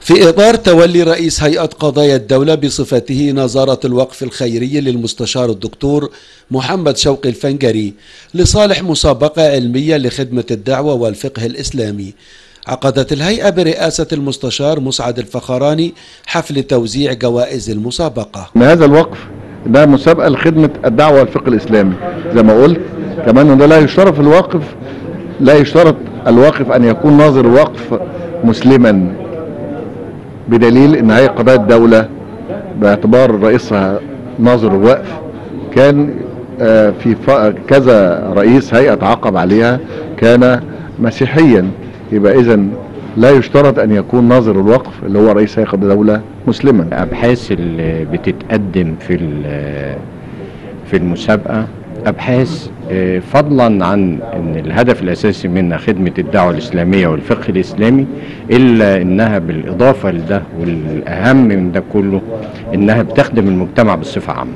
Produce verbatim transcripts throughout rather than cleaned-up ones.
في إطار تولي رئيس هيئة قضايا الدولة بصفته نظارة الوقف الخيري للمستشار الدكتور محمد شوقي الفنجري لصالح مسابقة علمية لخدمة الدعوة والفقه الإسلامي، عقدت الهيئة برئاسة المستشار مسعد الفخراني حفل توزيع جوائز المسابقة. هذا الوقف ده مسابقة لخدمة الدعوة والفقه الإسلامي، زي ما قلت كمان ده لا يشترط في الواقف لا يشترط الواقف أن يكون ناظر وقف مسلما، بدليل ان هيئة قضايا الدولة باعتبار رئيسها ناظر الوقف كان في كذا رئيس هيئة تعاقب عليها كان مسيحيا، يبقى اذا لا يشترط ان يكون ناظر الوقف اللي هو رئيس هيئة قضايا الدولة مسلما. ابحاث اللي بتتقدم في في المسابقة ابحاث فضلا عن ان الهدف الاساسي منها خدمة الدعوة الاسلامية والفقه الاسلامي، الا انها بالاضافة لده والاهم من ده كله انها بتخدم المجتمع بصفة عامة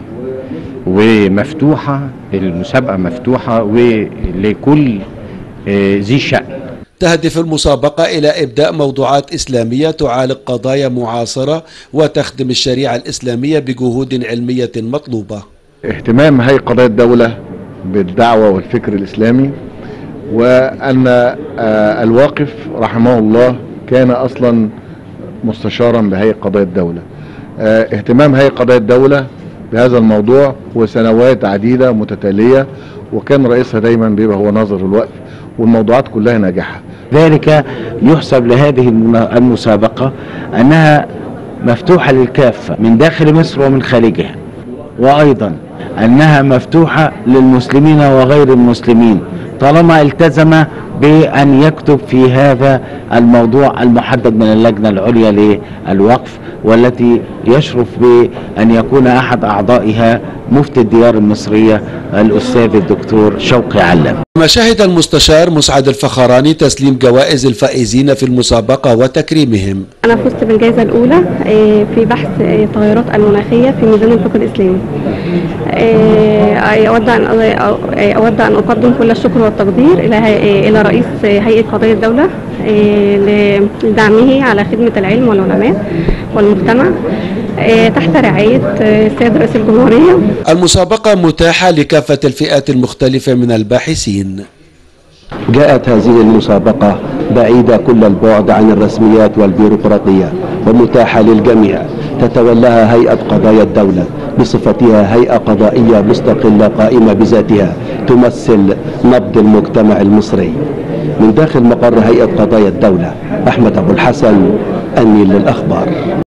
ومفتوحة. المسابقة مفتوحة ولكل ذي شأن. تهدف المسابقة إلى إبداء موضوعات إسلامية تعالج قضايا معاصرة وتخدم الشريعة الإسلامية بجهود علمية مطلوبة. اهتمام هيئة قضايا الدولة بالدعوة والفكر الإسلامي، وأن الواقف رحمه الله كان أصلا مستشارا بهيئة قضايا الدولة. اهتمام هيئة قضايا الدولة بهذا الموضوع وسنوات عديدة متتالية، وكان رئيسها دايما بيبقى هو ناظر الوقف، والموضوعات كلها ناجحة. ذلك يحسب لهذه المسابقة أنها مفتوحة للكافة من داخل مصر ومن خارجها، وأيضا أنها مفتوحة للمسلمين وغير المسلمين طالما التزم بأن يكتب في هذا الموضوع المحدد من اللجنة العليا للوقف، والتي يشرف بأن يكون أحد أعضائها مفتي الديار المصرية الأستاذ الدكتور شوقي علام. ما شهد المستشار مسعد الفخراني تسليم جوائز الفائزين في المسابقة وتكريمهم. أنا فزت بالجائزة الأولى في بحث التغيرات المناخية في ميزان الفقه الإسلامي. أود أن أود أن أقدم كل الشكر والتقدير إلى إلى رئيس هيئة قضايا الدولة لدعمه على خدمة العلم والعلماء والمجتمع تحت رعاية السيد رئيس الجمهورية. المسابقة متاحة لكافة الفئات المختلفة من الباحثين. جاءت هذه المسابقة بعيدة كل البعد عن الرسميات والبيروقراطية ومتاحة للجميع، تتولاها هيئة قضايا الدولة بصفتها هيئة قضائية مستقلة قائمة بذاتها تمثل نبض المجتمع المصري. من داخل مقر هيئة قضايا الدولة، أحمد أبو الحسن، النيل للأخبار.